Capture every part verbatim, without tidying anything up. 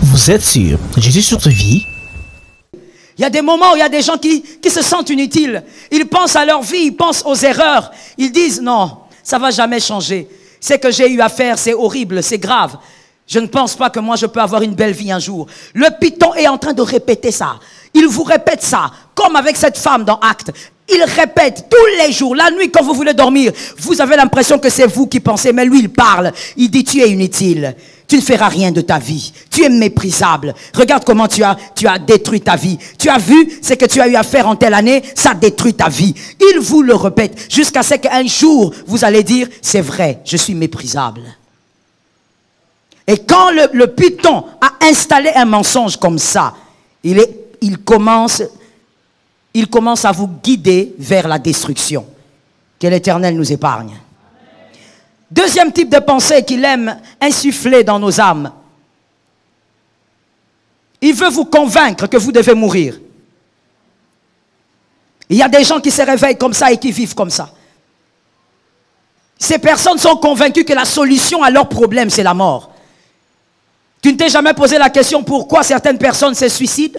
Vous êtes sur Jésus sur ta vie? Il y a des moments où il y a des gens qui, qui se sentent inutiles. Ils pensent à leur vie, ils pensent aux erreurs. Ils disent non, ça ne va jamais changer. Ce que j'ai eu à faire, c'est horrible, c'est grave. Je ne pense pas que moi je peux avoir une belle vie un jour. Le python est en train de répéter ça. Il vous répète ça, comme avec cette femme dans Actes. Il répète tous les jours, la nuit quand vous voulez dormir. Vous avez l'impression que c'est vous qui pensez, mais lui il parle. Il dit tu es inutile. Tu ne feras rien de ta vie. Tu es méprisable. Regarde comment tu as, tu as détruit ta vie. Tu as vu ce que tu as eu à faire en telle année, ça détruit ta vie. Il vous le répète jusqu'à ce qu'un jour, vous allez dire, c'est vrai, je suis méprisable. Et quand le, le python a installé un mensonge comme ça, il, est, il, commence, il commence à vous guider vers la destruction. Que l'Éternel nous épargne. Deuxième type de pensée qu'il aime insuffler dans nos âmes. Il veut vous convaincre que vous devez mourir. Il y a des gens qui se réveillent comme ça et qui vivent comme ça. Ces personnes sont convaincues que la solution à leurs problèmes, c'est la mort. Tu ne t'es jamais posé la question pourquoi certaines personnes se suicident?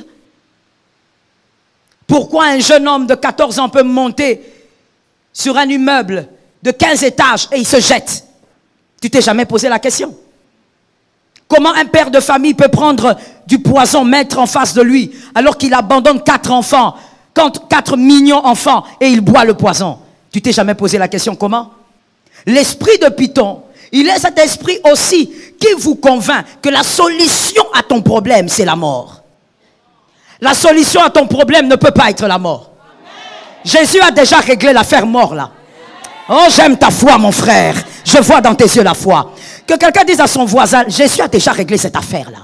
Pourquoi un jeune homme de quatorze ans peut monter sur un immeuble de quinze étages et il se jette? Tu t'es jamais posé la question? Comment un père de famille peut prendre du poison, mettre en face de lui, alors qu'il abandonne quatre enfants, quatre millions d'enfants, et il boit le poison? Tu t'es jamais posé la question comment? L'esprit de Python, il est cet esprit aussi qui vous convainc que la solution à ton problème, c'est la mort. La solution à ton problème ne peut pas être la mort. Jésus a déjà réglé l'affaire mort là. Oh, j'aime ta foi, mon frère. Je vois dans tes yeux la foi. Que quelqu'un dise à son voisin, Jésus a déjà réglé cette affaire-là.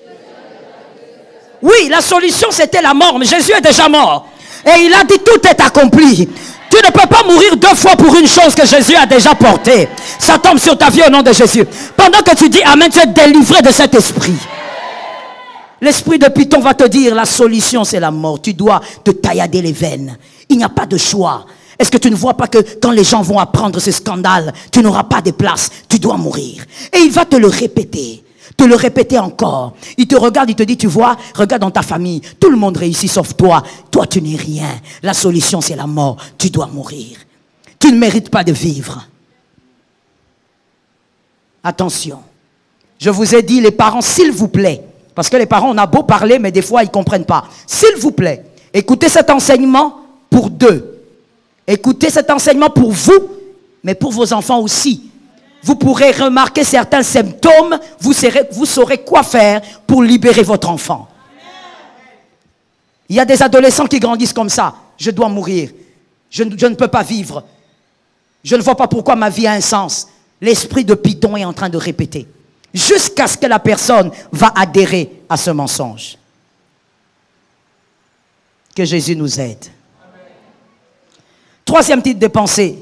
Oui, la solution c'était la mort, mais Jésus est déjà mort. Et il a dit, tout est accompli. Tu ne peux pas mourir deux fois pour une chose que Jésus a déjà portée. Ça tombe sur ta vie au nom de Jésus. Pendant que tu dis Amen, tu es délivré de cet esprit. L'esprit de Python va te dire, la solution c'est la mort. Tu dois te taillader les veines. Il n'y a pas de choix. Est-ce que tu ne vois pas que quand les gens vont apprendre ce scandale, tu n'auras pas de place, tu dois mourir. Et il va te le répéter, te le répéter encore. Il te regarde, il te dit, tu vois, regarde dans ta famille, tout le monde réussit sauf toi. Toi, tu n'es rien. La solution, c'est la mort. Tu dois mourir. Tu ne mérites pas de vivre. Attention. Je vous ai dit, les parents, s'il vous plaît, parce que les parents, on a beau parler, mais des fois, ils ne comprennent pas. S'il vous plaît, écoutez cet enseignement pour deux. Écoutez cet enseignement pour vous, mais pour vos enfants aussi. Vous pourrez remarquer certains symptômes, vous saurez, vous saurez quoi faire pour libérer votre enfant. Il y a des adolescents qui grandissent comme ça. Je dois mourir. Je, je ne peux pas vivre. Je ne vois pas pourquoi ma vie a un sens. L'esprit de Python est en train de répéter. Jusqu'à ce que la personne va adhérer à ce mensonge. Que Jésus nous aide. Troisième type de pensée.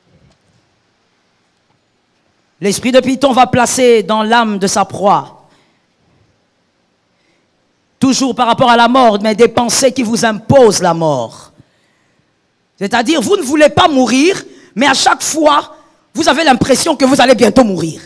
L'esprit de Python va placer dans l'âme de sa proie, toujours par rapport à la mort, mais des pensées qui vous imposent la mort. C'est-à-dire, vous ne voulez pas mourir, mais à chaque fois, vous avez l'impression que vous allez bientôt mourir.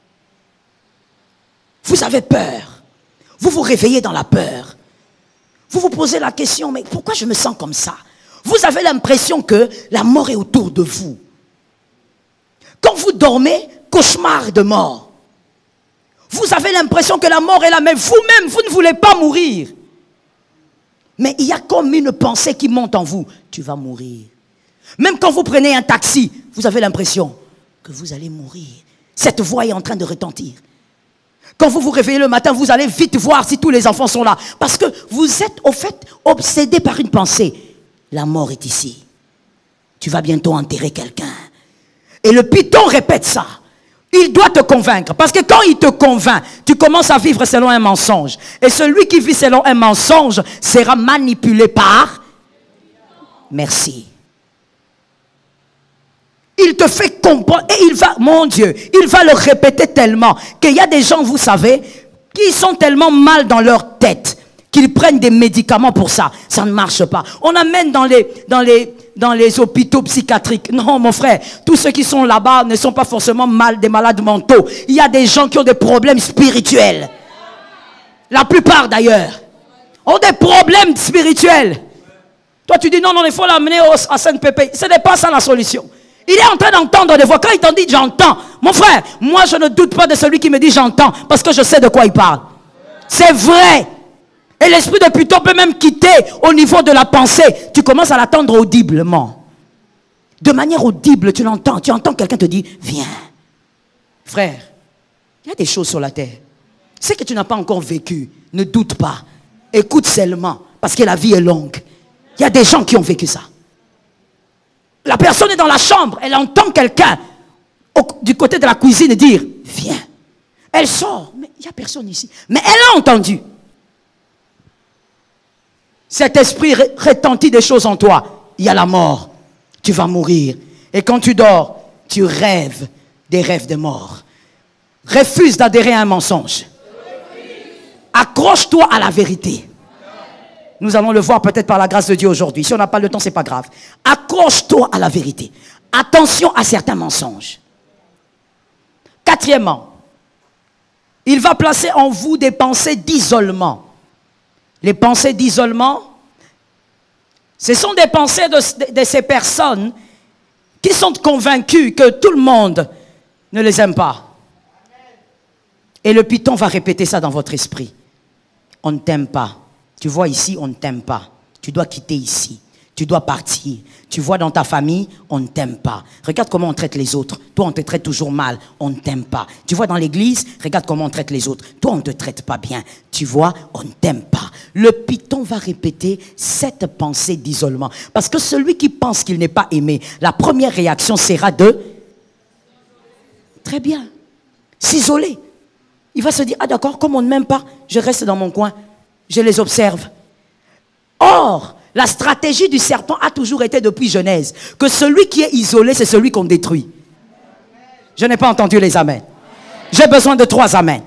Vous avez peur. Vous vous réveillez dans la peur. Vous vous posez la question, mais pourquoi je me sens comme ça? Vous avez l'impression que la mort est autour de vous. Quand vous dormez, cauchemar de mort. Vous avez l'impression que la mort est là, mais vous-même, vous ne voulez pas mourir. Mais il y a comme une pensée qui monte en vous. Tu vas mourir. Même quand vous prenez un taxi, vous avez l'impression que vous allez mourir. Cette voix est en train de retentir. Quand vous vous réveillez le matin, vous allez vite voir si tous les enfants sont là. Parce que vous êtes au fait obsédé par une pensée. La mort est ici. Tu vas bientôt enterrer quelqu'un. Et le python répète ça. Il doit te convaincre. Parce que quand il te convainc, tu commences à vivre selon un mensonge. Et celui qui vit selon un mensonge sera manipulé par... Merci. Il te fait comprendre. Et il va, mon Dieu, il va le répéter tellement qu'il y a des gens, vous savez, qui sont tellement mal dans leur tête qu'ils prennent des médicaments pour ça. Ça ne marche pas. On amène dans les, dans les, dans les hôpitaux psychiatriques. Non, mon frère, tous ceux qui sont là-bas ne sont pas forcément mal, des malades mentaux. Il y a des gens qui ont des problèmes spirituels. La plupart d'ailleurs ont des problèmes spirituels. Toi tu dis non, non, il faut l'amener à Sainte-Pépé. Ce n'est pas ça la solution. Il est en train d'entendre des voix. Quand il t'en dit j'entends, mon frère, moi je ne doute pas de celui qui me dit j'entends, parce que je sais de quoi il parle. C'est vrai. Et l'esprit de Python peut même quitter au niveau de la pensée. Tu commences à l'attendre audiblement. De manière audible, tu l'entends. Tu entends quelqu'un te dire viens. Frère, il y a des choses sur la terre. Ce que tu n'as pas encore vécu, ne doute pas. Écoute seulement, parce que la vie est longue. Il y a des gens qui ont vécu ça. La personne est dans la chambre, elle entend quelqu'un du côté de la cuisine dire viens. Elle sort, mais il n'y a personne ici. Mais elle a entendu. Cet esprit retentit des choses en toi. Il y a la mort. Tu vas mourir. Et quand tu dors, tu rêves des rêves de mort. Refuse d'adhérer à un mensonge. Accroche-toi à la vérité. Nous allons le voir peut-être par la grâce de Dieu aujourd'hui. Si on n'a pas le temps, ce n'est pas grave. Accroche-toi à la vérité. Attention à certains mensonges. Quatrièmement, il va placer en vous des pensées d'isolement. Les pensées d'isolement, ce sont des pensées de, de, de ces personnes qui sont convaincues que tout le monde ne les aime pas. Et le python va répéter ça dans votre esprit. On ne t'aime pas. Tu vois ici, on ne t'aime pas. Tu dois quitter ici. Tu dois partir. Tu vois dans ta famille, on ne t'aime pas. Regarde comment on traite les autres. Toi, on te traite toujours mal. On ne t'aime pas. Tu vois dans l'église, regarde comment on traite les autres. Toi, on ne te traite pas bien. Tu vois, on ne t'aime pas. Le python va répéter cette pensée d'isolement. Parce que celui qui pense qu'il n'est pas aimé, la première réaction sera de... Très bien. S'isoler. Il va se dire, ah d'accord, comme on ne m'aime pas, je reste dans mon coin. Je les observe. Or, la stratégie du serpent a toujours été depuis Genèse que celui qui est isolé, c'est celui qu'on détruit. Je n'ai pas entendu les amens. J'ai besoin de trois amens.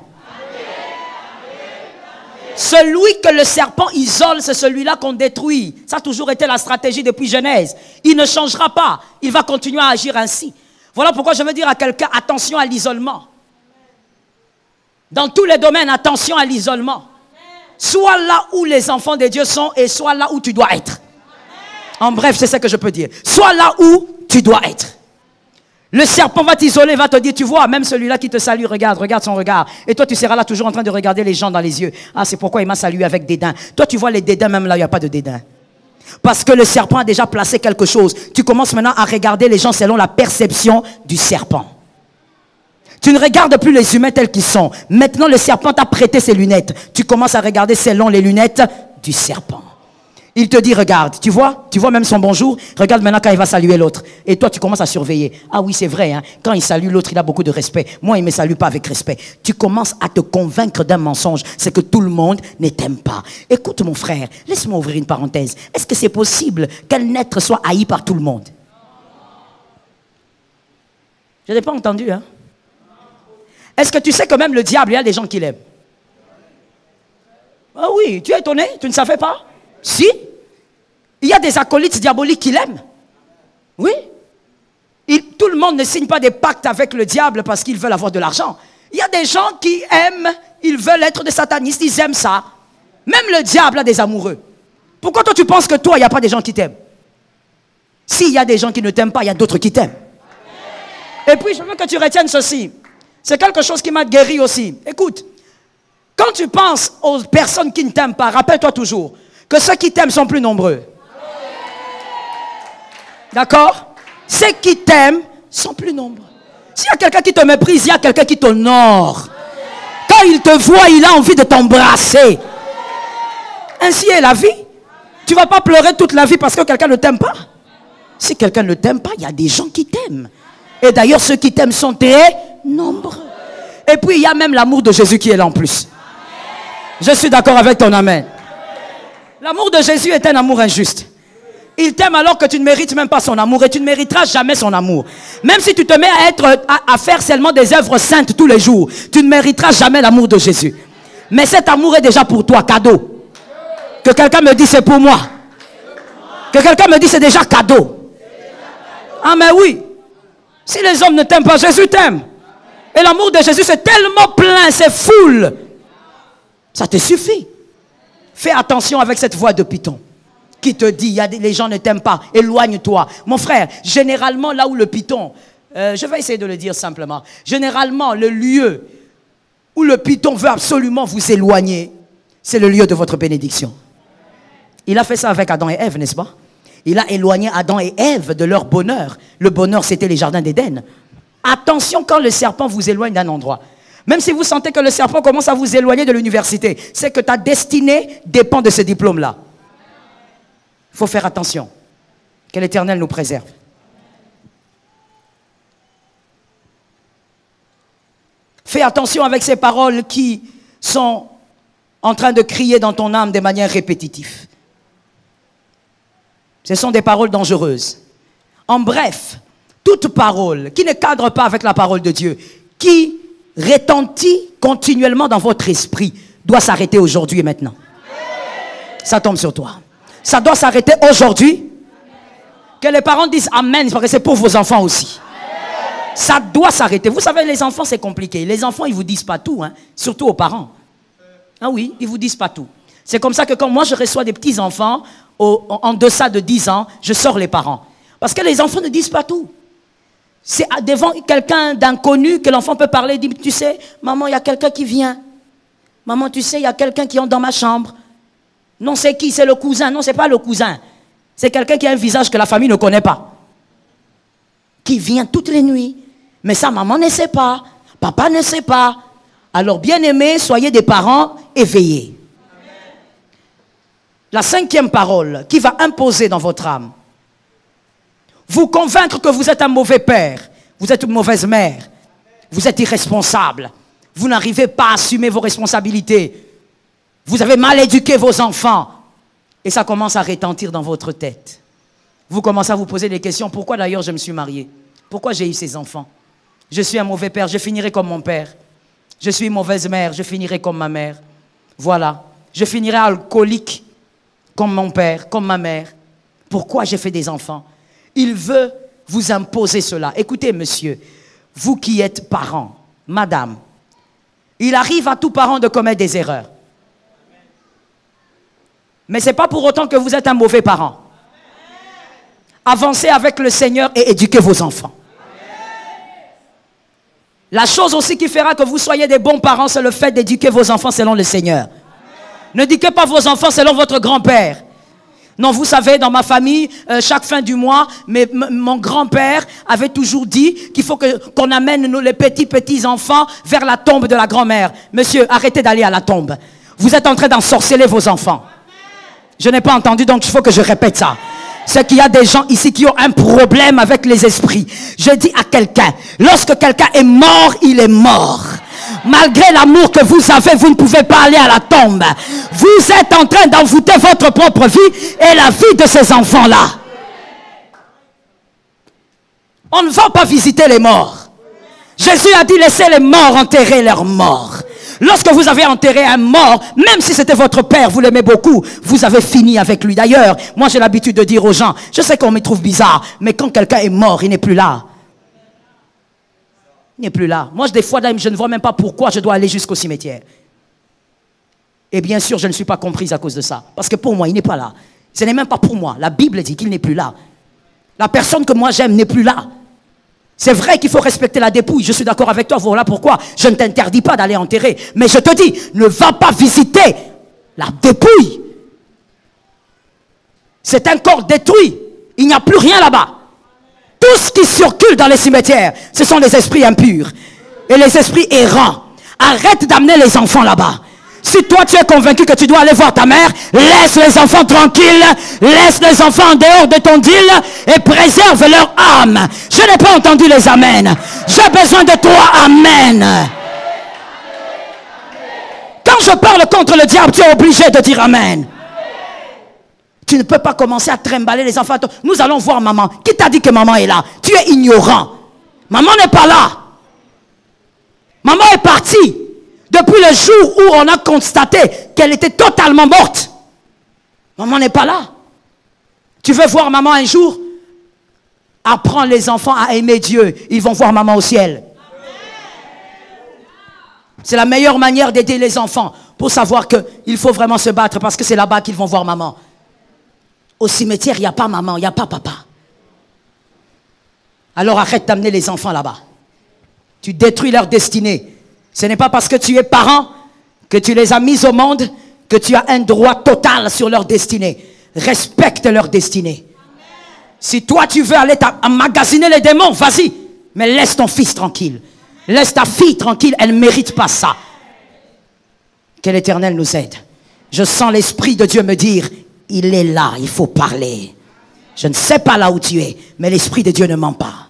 Celui que le serpent isole, c'est celui-là qu'on détruit. Ça a toujours été la stratégie depuis Genèse. Il ne changera pas. Il va continuer à agir ainsi. Voilà pourquoi je veux dire à quelqu'un, attention à l'isolement. Dans tous les domaines, attention à l'isolement. Sois là où les enfants de Dieu sont et sois là où tu dois être. En bref, c'est ce que je peux dire. Sois là où tu dois être. Le serpent va t'isoler, va te dire, tu vois, même celui-là qui te salue, regarde, regarde son regard. Et toi, tu seras là toujours en train de regarder les gens dans les yeux. Ah, c'est pourquoi il m'a salué avec dédain. Toi, tu vois les dédains, même là, il n'y a pas de dédain. Parce que le serpent a déjà placé quelque chose. Tu commences maintenant à regarder les gens selon la perception du serpent. Tu ne regardes plus les humains tels qu'ils sont. Maintenant, le serpent t'a prêté ses lunettes. Tu commences à regarder selon les lunettes du serpent. Il te dit, regarde, tu vois, tu vois même son bonjour. Regarde maintenant quand il va saluer l'autre. Et toi, tu commences à surveiller. Ah oui, c'est vrai, hein, quand il salue l'autre, il a beaucoup de respect. Moi, il ne me salue pas avec respect. Tu commences à te convaincre d'un mensonge. C'est que tout le monde ne t'aime pas. Écoute, mon frère, laisse-moi ouvrir une parenthèse. Est-ce que c'est possible qu'un être soit haï par tout le monde? Je n'ai pas entendu, hein. Est-ce que tu sais que même le diable, il y a des gens qui l'aiment? Ah oui, tu es étonné? Tu ne savais pas? Si. Il y a des acolytes diaboliques qui l'aiment. Oui. Il, tout le monde ne signe pas des pactes avec le diable parce qu'ils veulent avoir de l'argent. Il y a des gens qui aiment, ils veulent être des satanistes, ils aiment ça. Même le diable a des amoureux. Pourquoi toi tu penses que toi, il n'y a pas des gens qui t'aiment? S'il y a des gens qui ne t'aiment pas, il y a d'autres qui t'aiment. Et puis je veux que tu retiennes ceci. C'est quelque chose qui m'a guéri aussi. Écoute, quand tu penses aux personnes qui ne t'aiment pas, rappelle-toi toujours que ceux qui t'aiment sont plus nombreux. D'accord? Ceux qui t'aiment sont plus nombreux. S'il y a quelqu'un qui te méprise, il y a quelqu'un qui t'honore. Quand il te voit, il a envie de t'embrasser. Ainsi est la vie. Tu ne vas pas pleurer toute la vie parce que quelqu'un ne t'aime pas. Si quelqu'un ne t'aime pas, il y a des gens qui t'aiment. Et d'ailleurs, ceux qui t'aiment sont très nombreux. Et puis, il y a même l'amour de Jésus qui est là en plus. Je suis d'accord avec ton amen. L'amour de Jésus est un amour injuste. Il t'aime alors que tu ne mérites même pas son amour. Et tu ne mériteras jamais son amour. Même si tu te mets à, être, à, à faire seulement des œuvres saintes tous les jours, tu ne mériteras jamais l'amour de Jésus. Mais cet amour est déjà pour toi, cadeau. Que quelqu'un me dise c'est pour moi. Que quelqu'un me dise c'est déjà cadeau. Ah mais oui. Si les hommes ne t'aiment pas, Jésus t'aime. Et l'amour de Jésus c'est tellement plein, c'est full. Ça te suffit. Fais attention avec cette voix de python qui te dit, y a des, les gens ne t'aiment pas, éloigne-toi. Mon frère, généralement là où le python, euh, je vais essayer de le dire simplement, généralement le lieu où le python veut absolument vous éloigner, c'est le lieu de votre bénédiction. Il a fait ça avec Adam et Ève, n'est-ce pas? Il a éloigné Adam et Ève de leur bonheur. Le bonheur, c'était les jardins d'Éden. Attention quand le serpent vous éloigne d'un endroit. Même si vous sentez que le serpent commence à vous éloigner de l'université, c'est que ta destinée dépend de ce diplôme-là. Il faut faire attention. Que l'Éternel nous préserve. Fais attention avec ces paroles qui sont en train de crier dans ton âme de manière répétitive. Ce sont des paroles dangereuses. En bref, toute parole qui ne cadre pas avec la parole de Dieu, qui retentit continuellement dans votre esprit, doit s'arrêter aujourd'hui et maintenant. Ça tombe sur toi. Ça doit s'arrêter aujourd'hui. Que les parents disent Amen, parce que c'est pour vos enfants aussi. Ça doit s'arrêter. Vous savez, les enfants, c'est compliqué. Les enfants, ils ne vous disent pas tout, hein, surtout aux parents. Ah oui, ils ne vous disent pas tout. C'est comme ça que quand moi, je reçois des petits-enfants, au, en deçà de dix ans, je sors les parents. Parce que les enfants ne disent pas tout. C'est devant quelqu'un d'inconnu que l'enfant peut parler, dit, tu sais, maman, il y a quelqu'un qui vient. Maman, tu sais, il y a quelqu'un qui entre dans ma chambre. Non, c'est qui? C'est le cousin. Non, ce n'est pas le cousin. C'est quelqu'un qui a un visage que la famille ne connaît pas. Qui vient toutes les nuits. Mais ça, maman ne sait pas. Papa ne sait pas. Alors, bien-aimés, soyez des parents éveillés. La cinquième parole qui va imposer dans votre âme. Vous convaincre que vous êtes un mauvais père. Vous êtes une mauvaise mère. Vous êtes irresponsable. Vous n'arrivez pas à assumer vos responsabilités. Vous avez mal éduqué vos enfants. Et ça commence à retentir dans votre tête. Vous commencez à vous poser des questions. Pourquoi d'ailleurs je me suis marié? Pourquoi j'ai eu ces enfants? Je suis un mauvais père, je finirai comme mon père. Je suis une mauvaise mère, je finirai comme ma mère. Voilà. Je finirai alcoolique comme mon père, comme ma mère. Pourquoi j'ai fait des enfants? Il veut vous imposer cela. Écoutez, monsieur, vous qui êtes parent, madame, il arrive à tout parent de commettre des erreurs. Mais ce n'est pas pour autant que vous êtes un mauvais parent. Avancez avec le Seigneur et éduquez vos enfants. La chose aussi qui fera que vous soyez des bons parents, c'est le fait d'éduquer vos enfants selon le Seigneur. N'éduquez pas vos enfants selon votre grand-père. Non, vous savez, dans ma famille, euh, chaque fin du mois, mais, mon grand-père avait toujours dit qu'il faut que, qu'on amène nous, les petits, petits enfants vers la tombe de la grand-mère. Monsieur, arrêtez d'aller à la tombe. Vous êtes en train d'ensorceler vos enfants. Je n'ai pas entendu, donc il faut que je répète ça. C'est qu'il y a des gens ici qui ont un problème avec les esprits. Je dis à quelqu'un, lorsque quelqu'un est mort, il est mort. Malgré l'amour que vous avez, vous ne pouvez pas aller à la tombe. Vous êtes en train d'envoûter votre propre vie et la vie de ces enfants-là. On ne va pas visiter les morts. Jésus a dit, laissez les morts enterrer leurs morts. Lorsque vous avez enterré un mort, même si c'était votre père, vous l'aimez beaucoup, vous avez fini avec lui. D'ailleurs, moi j'ai l'habitude de dire aux gens, je sais qu'on me trouve bizarre, mais quand quelqu'un est mort, il n'est plus là. Il n'est plus là. Moi, des fois, je ne vois même pas pourquoi je dois aller jusqu'au cimetière. Et bien sûr, je ne suis pas comprise à cause de ça. Parce que pour moi, il n'est pas là. Ce n'est même pas pour moi. La Bible dit qu'il n'est plus là. La personne que moi j'aime n'est plus là. C'est vrai qu'il faut respecter la dépouille, je suis d'accord avec toi, voilà pourquoi je ne t'interdis pas d'aller enterrer. Mais je te dis, ne va pas visiter la dépouille. C'est un corps détruit, il n'y a plus rien là-bas. Tout ce qui circule dans les cimetières, ce sont les esprits impurs et les esprits errants. Arrête d'amener les enfants là-bas. Si toi tu es convaincu que tu dois aller voir ta mère, laisse les enfants tranquilles, laisse les enfants en dehors de ton deal et préserve leur âme. Je n'ai pas entendu les amens. J'ai besoin de toi, amen. Quand je parle contre le diable, tu es obligé de dire amen. Tu ne peux pas commencer à trimballer les enfants. Nous allons voir maman. Qui t'a dit que maman est là? Tu es ignorant. Maman n'est pas là. Maman est partie. Depuis le jour où on a constaté qu'elle était totalement morte. Maman n'est pas là. Tu veux voir maman un jour? Apprends les enfants à aimer Dieu. Ils vont voir maman au ciel. C'est la meilleure manière d'aider les enfants. pour savoir qu'il faut vraiment se battre parce que c'est là-bas qu'ils vont voir maman. Au cimetière, il n'y a pas maman, il n'y a pas papa. Alors arrête d'amener les enfants là-bas. Tu détruis leur destinée. Ce n'est pas parce que tu es parent que tu les as mis au monde que tu as un droit total sur leur destinée. Respecte leur destinée. Si toi tu veux aller emmagasiner les démons, vas-y. Mais laisse ton fils tranquille. Laisse ta fille tranquille, elle ne mérite pas ça. Que l'Éternel nous aide. Je sens l'Esprit de Dieu me dire, il est là, il faut parler. Je ne sais pas là où tu es, mais l'Esprit de Dieu ne ment pas.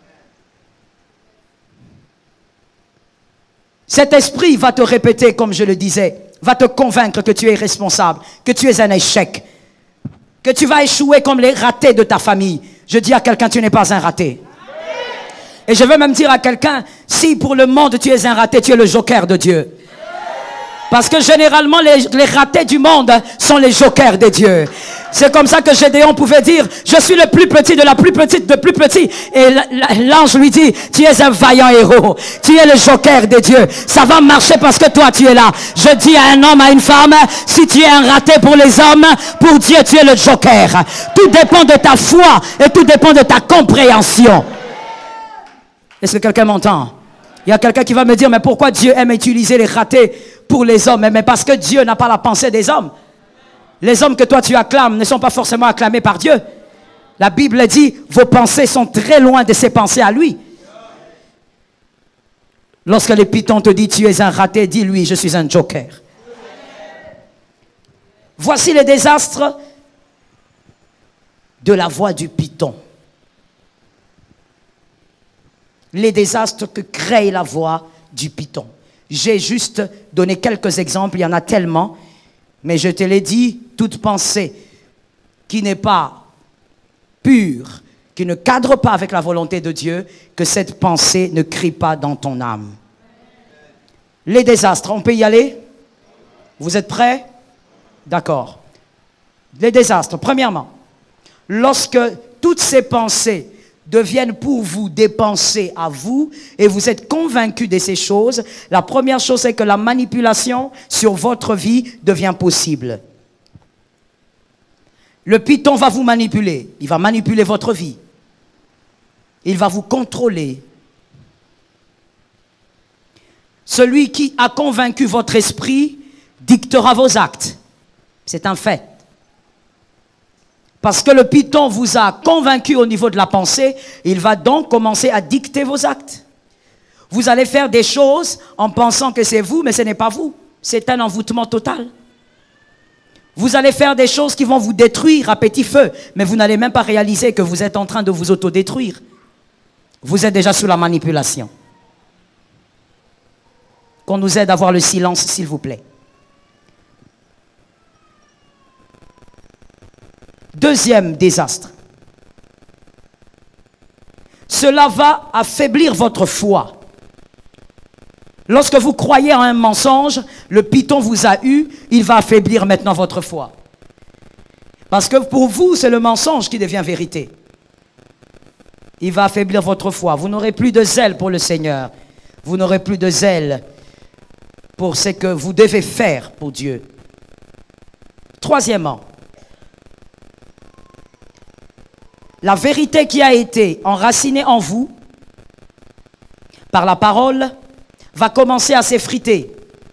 Cet esprit va te répéter, comme je le disais, va te convaincre que tu es responsable, que tu es un échec, que tu vas échouer comme les ratés de ta famille. Je dis à quelqu'un, tu n'es pas un raté. Et je veux même dire à quelqu'un, si pour le monde tu es un raté, tu es le joker de Dieu. Parce que généralement, les, les ratés du monde sont les jokers de Dieu. C'est comme ça que Gédéon pouvait dire, je suis le plus petit de la plus petite de plus petit. Et l'ange lui dit, tu es un vaillant héros. Tu es le joker de Dieu. Ça va marcher parce que toi, tu es là. Je dis à un homme, à une femme, si tu es un raté pour les hommes, pour Dieu, tu es le joker. Tout dépend de ta foi et tout dépend de ta compréhension. Est-ce que quelqu'un m'entend? Il y a quelqu'un qui va me dire, mais pourquoi Dieu aime utiliser les ratés pour les hommes? Mais parce que Dieu n'a pas la pensée des hommes. Les hommes que toi tu acclames ne sont pas forcément acclamés par Dieu. La Bible dit, vos pensées sont très loin de ses pensées à lui. Lorsque les pitons te disent, tu es un raté, dis-lui, je suis un joker. Voici les désastres de la voix du python. Les désastres que crée la voix du python. J'ai juste donné quelques exemples, il y en a tellement, mais je te l'ai dit, toute pensée qui n'est pas pure, qui ne cadre pas avec la volonté de Dieu, que cette pensée ne crie pas dans ton âme. Les désastres, on peut y aller? Vous êtes prêts? D'accord. Les désastres, premièrement, lorsque toutes ces pensées deviennent pour vous des pensées à vous et vous êtes convaincus de ces choses, la première chose c'est que la manipulation sur votre vie devient possible. Le python va vous manipuler, il va manipuler votre vie, il va vous contrôler. Celui qui a convaincu votre esprit dictera vos actes, c'est un fait. Parce que le python vous a convaincu au niveau de la pensée, il va donc commencer à dicter vos actes. Vous allez faire des choses en pensant que c'est vous, mais ce n'est pas vous. C'est un envoûtement total. Vous allez faire des choses qui vont vous détruire à petit feu, mais vous n'allez même pas réaliser que vous êtes en train de vous autodétruire. Vous êtes déjà sous la manipulation. Qu'on nous aide à avoir le silence, s'il vous plaît. Deuxième désastre. Cela va affaiblir votre foi. Lorsque vous croyez en un mensonge, le python vous a eu, il va affaiblir maintenant votre foi. Parce que pour vous, c'est le mensonge qui devient vérité. Il va affaiblir votre foi. Vous n'aurez plus de zèle pour le Seigneur. Vous n'aurez plus de zèle pour ce que vous devez faire pour Dieu. Troisièmement, la vérité qui a été enracinée en vous par la parole va commencer à s'effriter.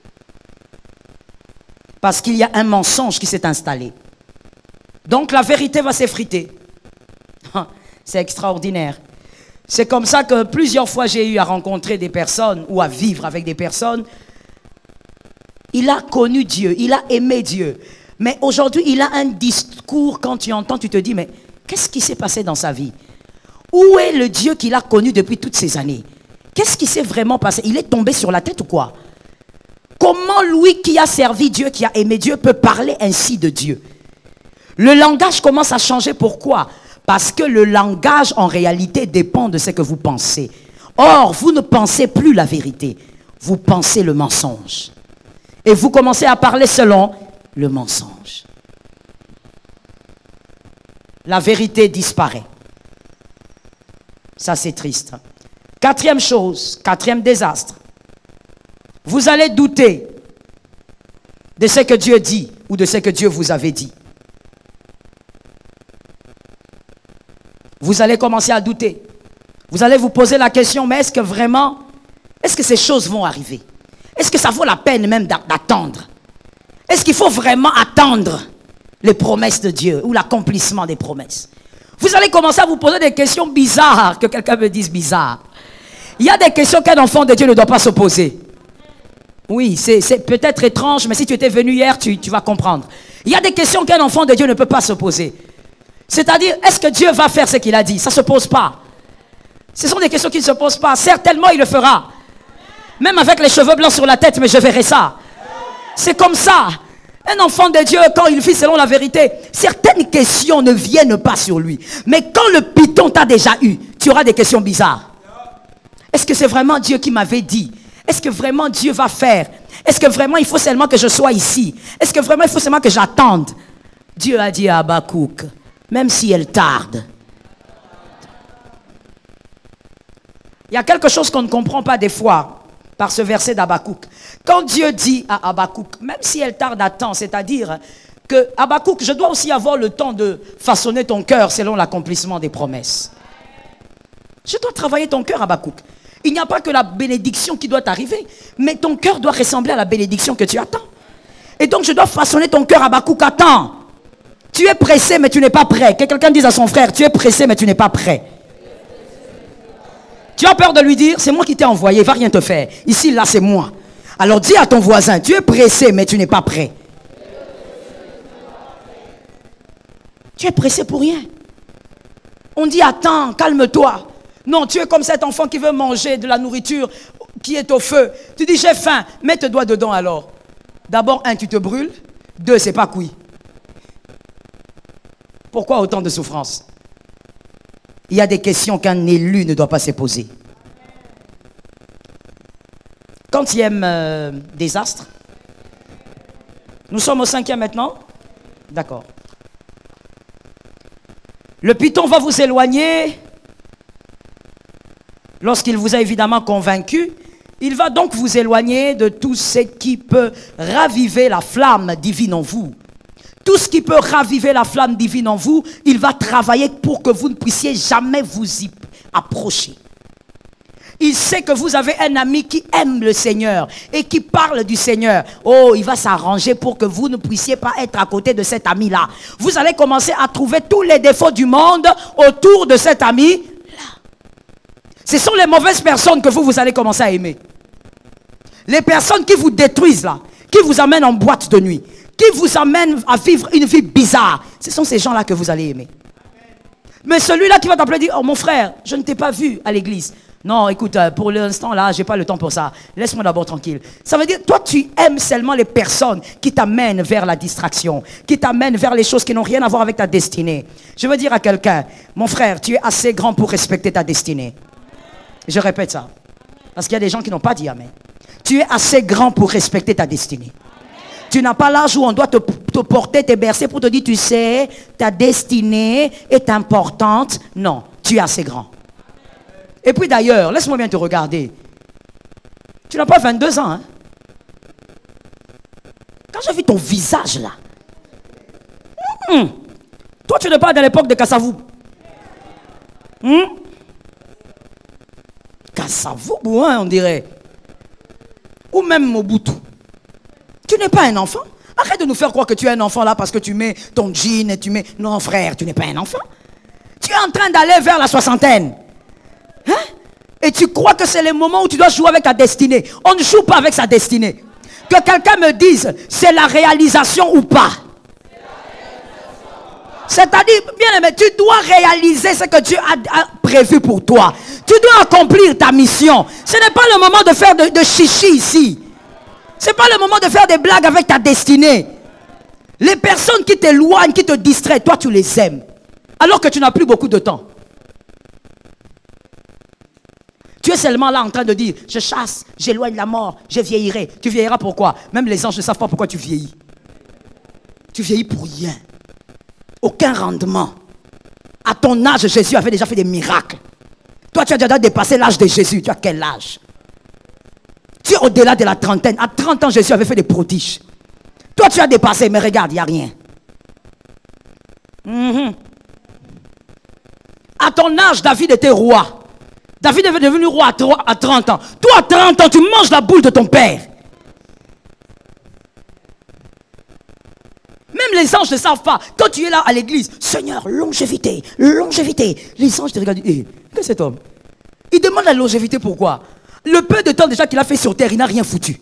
Parce qu'il y a un mensonge qui s'est installé. Donc la vérité va s'effriter. C'est extraordinaire. C'est comme ça que plusieurs fois j'ai eu à rencontrer des personnes ou à vivre avec des personnes. Il a connu Dieu, il a aimé Dieu. Mais aujourd'hui, il a un discours, quand tu entends, tu te dis, mais qu'est-ce qui s'est passé dans sa vie? Où est le Dieu qu'il a connu depuis toutes ces années? Qu'est-ce qui s'est vraiment passé? Il est tombé sur la tête ou quoi? Comment lui qui a servi Dieu, qui a aimé Dieu, peut parler ainsi de Dieu? Le langage commence à changer. Pourquoi? Parce que le langage, en réalité, dépend de ce que vous pensez. Or, vous ne pensez plus la vérité. Vous pensez le mensonge. Et vous commencez à parler selon le mensonge. La vérité disparaît. Ça, c'est triste. Quatrième chose, quatrième désastre. Vous allez douter de ce que Dieu dit ou de ce que Dieu vous avait dit. Vous allez commencer à douter. Vous allez vous poser la question, mais est-ce que vraiment, est-ce que ces choses vont arriver? Est-ce que ça vaut la peine même d'attendre? Est-ce qu'il faut vraiment attendre les promesses de Dieu ou l'accomplissement des promesses? Vous allez commencer à vous poser des questions bizarres, que quelqu'un me dise bizarre. Il y a des questions qu'un enfant de Dieu ne doit pas se poser. Oui, c'est peut-être étrange, mais si tu étais venu hier, tu, tu vas comprendre. Il y a des questions qu'un enfant de Dieu ne peut pas se poser. C'est-à-dire, est-ce que Dieu va faire ce qu'il a dit? Ça ne se pose pas. Ce sont des questions qui ne se posent pas. Certainement, il le fera. Même avec les cheveux blancs sur la tête, mais je verrai ça. C'est comme ça. Un enfant de Dieu, quand il vit selon la vérité, certaines questions ne viennent pas sur lui. Mais quand le python t'a déjà eu, tu auras des questions bizarres. Est-ce que c'est vraiment Dieu qui m'avait dit? Est-ce que vraiment Dieu va faire? Est-ce que vraiment il faut seulement que je sois ici? Est-ce que vraiment il faut seulement que j'attende? Dieu a dit à Habakkuk, même si elle tarde. Il y a quelque chose qu'on ne comprend pas des fois par ce verset d'Habakkuk. Quand Dieu dit à Habakkuk, même si elle tarde à temps, c'est-à-dire que Habakkuk, je dois aussi avoir le temps de façonner ton cœur selon l'accomplissement des promesses. Je dois travailler ton cœur, Habakkuk. Il n'y a pas que la bénédiction qui doit arriver, mais ton cœur doit ressembler à la bénédiction que tu attends. Et donc je dois façonner ton cœur, Habakkuk, attends. Tu es pressé, mais tu n'es pas prêt. Que quelqu'un dise à son frère, tu es pressé, mais tu n'es pas prêt. Tu as peur de lui dire, c'est moi qui t'ai envoyé, il ne va rien te faire. Ici, là, c'est moi. Alors dis à ton voisin, tu es pressé, mais tu n'es pas prêt. Tu es pressé pour rien. On dit, attends, calme-toi. Non, tu es comme cet enfant qui veut manger de la nourriture qui est au feu. Tu dis, j'ai faim, mets tes doigts dedans alors. D'abord, un, tu te brûles. Deux, c'est pas cuit. Pourquoi autant de souffrance? Il y a des questions qu'un élu ne doit pas se poser. Quand il y a euh, des astres, nous sommes au cinquième maintenant? D'accord. Le python va vous éloigner. Lorsqu'il vous a évidemment convaincu, il va donc vous éloigner de tout ce qui peut raviver la flamme divine en vous. Tout ce qui peut raviver la flamme divine en vous, il va travailler pour que vous ne puissiez jamais vous y approcher. Il sait que vous avez un ami qui aime le Seigneur et qui parle du Seigneur. Oh, il va s'arranger pour que vous ne puissiez pas être à côté de cet ami-là. Vous allez commencer à trouver tous les défauts du monde autour de cet ami-là. Ce sont les mauvaises personnes que vous, vous allez commencer à aimer. Les personnes qui vous détruisent là, qui vous amènent en boîte de nuit, qui vous amènent à vivre une vie bizarre, ce sont ces gens-là que vous allez aimer. Mais celui-là qui va t'appeler dire, oh mon frère, je ne t'ai pas vu à l'église. Non, écoute, pour l'instant là, j'ai pas le temps pour ça. Laisse-moi d'abord tranquille. Ça veut dire, toi tu aimes seulement les personnes qui t'amènent vers la distraction, qui t'amènent vers les choses qui n'ont rien à voir avec ta destinée. Je veux dire à quelqu'un, mon frère, tu es assez grand pour respecter ta destinée. Je répète ça. Parce qu'il y a des gens qui n'ont pas dit amen. Tu es assez grand pour respecter ta destinée. Tu n'as pas l'âge où on doit te, te porter, te bercer pour te dire, tu sais, ta destinée est importante. Non, tu es assez grand. Et puis d'ailleurs, laisse-moi bien te regarder. Tu n'as pas vingt-deux ans, hein? Quand j'ai vu ton visage là, hum, toi tu n'es pas dans l'époque de Kassavou. Hum? Kassavou, hein, on dirait. Ou même Mobutu. Tu n'es pas un enfant. Arrête de nous faire croire que tu es un enfant là parce que tu mets ton jean et tu mets... Non frère, tu n'es pas un enfant. Tu es en train d'aller vers la soixantaine. Hein? Et tu crois que c'est le moment où tu dois jouer avec ta destinée. On ne joue pas avec sa destinée. Que quelqu'un me dise, c'est la réalisation ou pas. C'est-à-dire, bien aimé, tu dois réaliser ce que Dieu a, a prévu pour toi. Tu dois accomplir ta mission. Ce n'est pas le moment de faire de, de chichi ici. Ce n'est pas le moment de faire des blagues avec ta destinée. Les personnes qui t'éloignent, qui te distraient, toi tu les aimes. Alors que tu n'as plus beaucoup de temps. Tu es seulement là en train de dire, je chasse, j'éloigne la mort, je vieillirai. Tu vieilliras pourquoi? Même les anges ne savent pas pourquoi tu vieillis. Tu vieillis pour rien. Aucun rendement. À ton âge, Jésus avait déjà fait des miracles. Toi, tu as déjà dépassé l'âge de Jésus. Tu as quel âge? Tu es au-delà de la trentaine. À trente ans, Jésus avait fait des prodiges. Toi, tu as dépassé, mais regarde, il n'y a rien. Mm-hmm. À ton âge, David était roi. David est devenu roi à trente ans. Toi, à trente ans, tu manges la boule de ton père. Même les anges ne savent pas. Quand tu es là à l'église, Seigneur, longévité, longévité. Les anges te regardent, hé, qu'est-ce que cet homme? Il demande la longévité, pourquoi? Le peu de temps déjà qu'il a fait sur terre, il n'a rien foutu.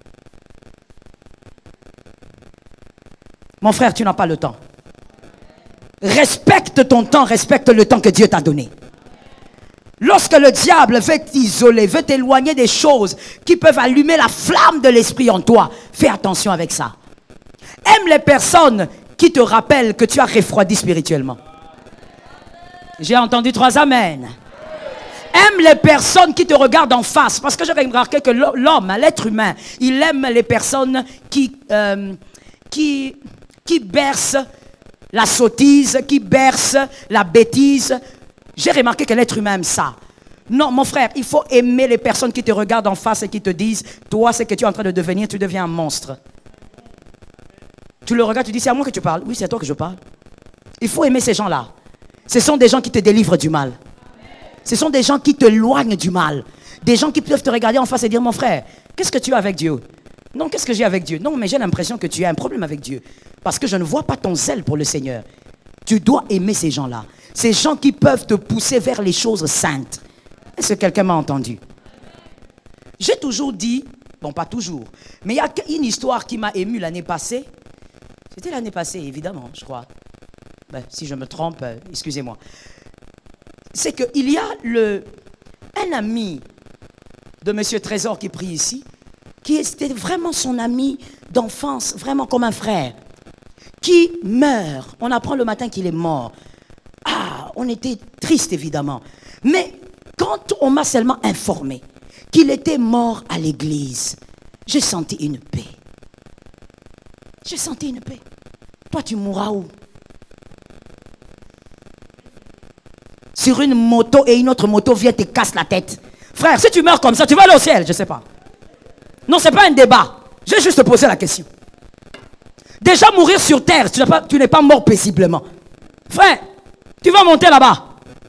Mon frère, tu n'as pas le temps. Respecte ton temps, respecte le temps que Dieu t'a donné. Lorsque le diable veut t'isoler, veut t'éloigner des choses qui peuvent allumer la flamme de l'esprit en toi, fais attention avec ça. Aime les personnes qui te rappellent que tu as refroidi spirituellement. J'ai entendu trois amen. Aime les personnes qui te regardent en face. Parce que j'ai remarqué que l'homme, l'être humain, il aime les personnes qui, euh, qui, qui bercent la sottise, qui bercent la bêtise. J'ai remarqué que l'être humain aime ça. Non, mon frère, il faut aimer les personnes qui te regardent en face et qui te disent, toi, ce que tu es en train de devenir, tu deviens un monstre. Tu le regardes, tu dis, c'est à moi que tu parles. Oui, c'est à toi que je parle. Il faut aimer ces gens-là. Ce sont des gens qui te délivrent du mal. Ce sont des gens qui te éloignent du mal. Des gens qui peuvent te regarder en face et dire, mon frère, qu'est-ce que tu as avec Dieu? Non, qu'est-ce que j'ai avec Dieu? Non, mais j'ai l'impression que tu as un problème avec Dieu. Parce que je ne vois pas ton zèle pour le Seigneur. Tu dois aimer ces gens-là. Ces gens qui peuvent te pousser vers les choses saintes. Est-ce que quelqu'un m'a entendu? J'ai toujours dit, bon pas toujours, mais il y a une histoire qui m'a ému l'année passée. C'était l'année passée, évidemment, je crois. Ben, si je me trompe, euh, excusez-moi. C'est qu'il y a le, un ami de M. Trésor qui prie ici, qui était vraiment son ami d'enfance, vraiment comme un frère, qui meurt. On apprend le matin qu'il est mort. Ah, on était triste évidemment. Mais quand on m'a seulement informé qu'il était mort à l'église, j'ai senti une paix. J'ai senti une paix. Toi, tu mourras où? Sur une moto et une autre moto vient te casse la tête. Frère, si tu meurs comme ça, tu vas aller au ciel, je ne sais pas. Non, ce n'est pas un débat. J'ai juste posé la question. Déjà mourir sur terre, tu n'es pas, tu n'es pas mort paisiblement. Frère, tu vas monter là-bas.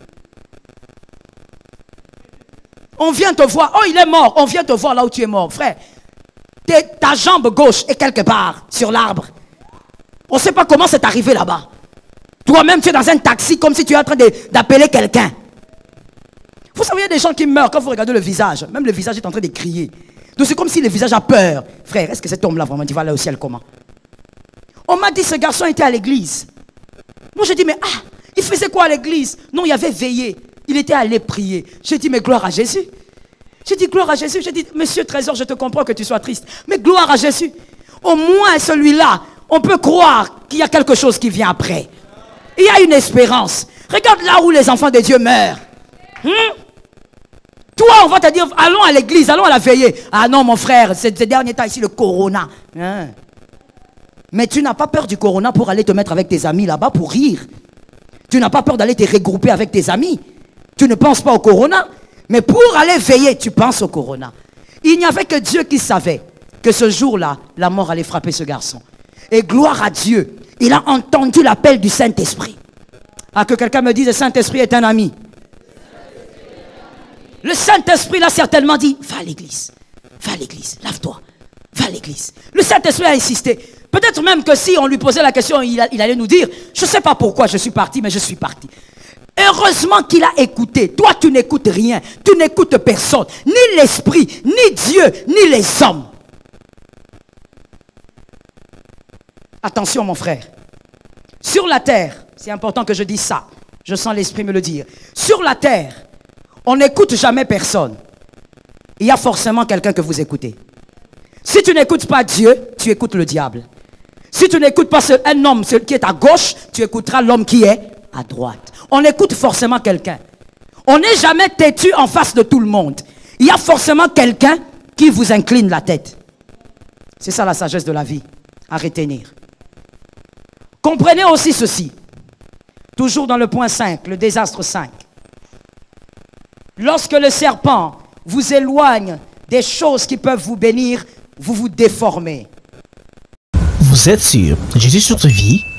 On vient te voir. Oh, il est mort. On vient te voir là où tu es mort. Frère, ta jambe gauche est quelque part sur l'arbre. On ne sait pas comment c'est arrivé là-bas. Toi-même, tu es dans un taxi comme si tu es en train d'appeler quelqu'un. Vous savez, il y a des gens qui meurent quand vous regardez le visage. Même le visage est en train de crier. Donc c'est comme si le visage a peur. Frère, est-ce que cet homme-là vraiment, il va aller au ciel comment? On m'a dit, ce garçon était à l'église. Moi, j'ai dit, mais ah, il faisait quoi à l'église? Non, il avait veillé. Il était allé prier. J'ai dit, mais gloire à Jésus. J'ai dit, gloire à Jésus. J'ai dit, monsieur Trésor, je te comprends que tu sois triste. Mais gloire à Jésus. Au moins, celui-là, on peut croire qu'il y a quelque chose qui vient après. Il y a une espérance. Regarde là où les enfants de Dieu meurent. Hmm? Toi, on va te dire, allons à l'église, allons à la veillée. Ah non, mon frère, ces derniers temps ici, le corona. Hein? Mais tu n'as pas peur du corona pour aller te mettre avec tes amis là-bas pour rire. Tu n'as pas peur d'aller te regrouper avec tes amis. Tu ne penses pas au corona. Mais pour aller veiller, tu penses au corona. Il n'y avait que Dieu qui savait que ce jour-là, la mort allait frapper ce garçon. Et gloire à Dieu, il a entendu l'appel du Saint-Esprit. Ah, que quelqu'un me dise, le Saint-Esprit est un ami. Le Saint-Esprit l'a certainement dit, va à l'église, va à l'église, lave-toi, va à l'église. Le Saint-Esprit a insisté. Peut-être même que si on lui posait la question, il, a, il allait nous dire, je ne sais pas pourquoi je suis parti, mais je suis parti. Heureusement qu'il a écouté. Toi, tu n'écoutes rien, tu n'écoutes personne, ni l'Esprit, ni Dieu, ni les hommes. Attention mon frère, sur la terre, c'est important que je dise ça, je sens l'Esprit me le dire. Sur la terre, on n'écoute jamais personne. Il y a forcément quelqu'un que vous écoutez. Si tu n'écoutes pas Dieu, tu écoutes le diable. Si tu n'écoutes pas un homme qui est à gauche, tu écouteras l'homme qui est à droite. On écoute forcément quelqu'un. On n'est jamais têtu en face de tout le monde. Il y a forcément quelqu'un qui vous incline la tête. C'est ça la sagesse de la vie, à retenir. Comprenez aussi ceci. Toujours dans le point cinq, le désastre cinq. Lorsque le serpent vous éloigne des choses qui peuvent vous bénir, vous vous déformez. Vous Vous êtes sur Jésus sur ta vie?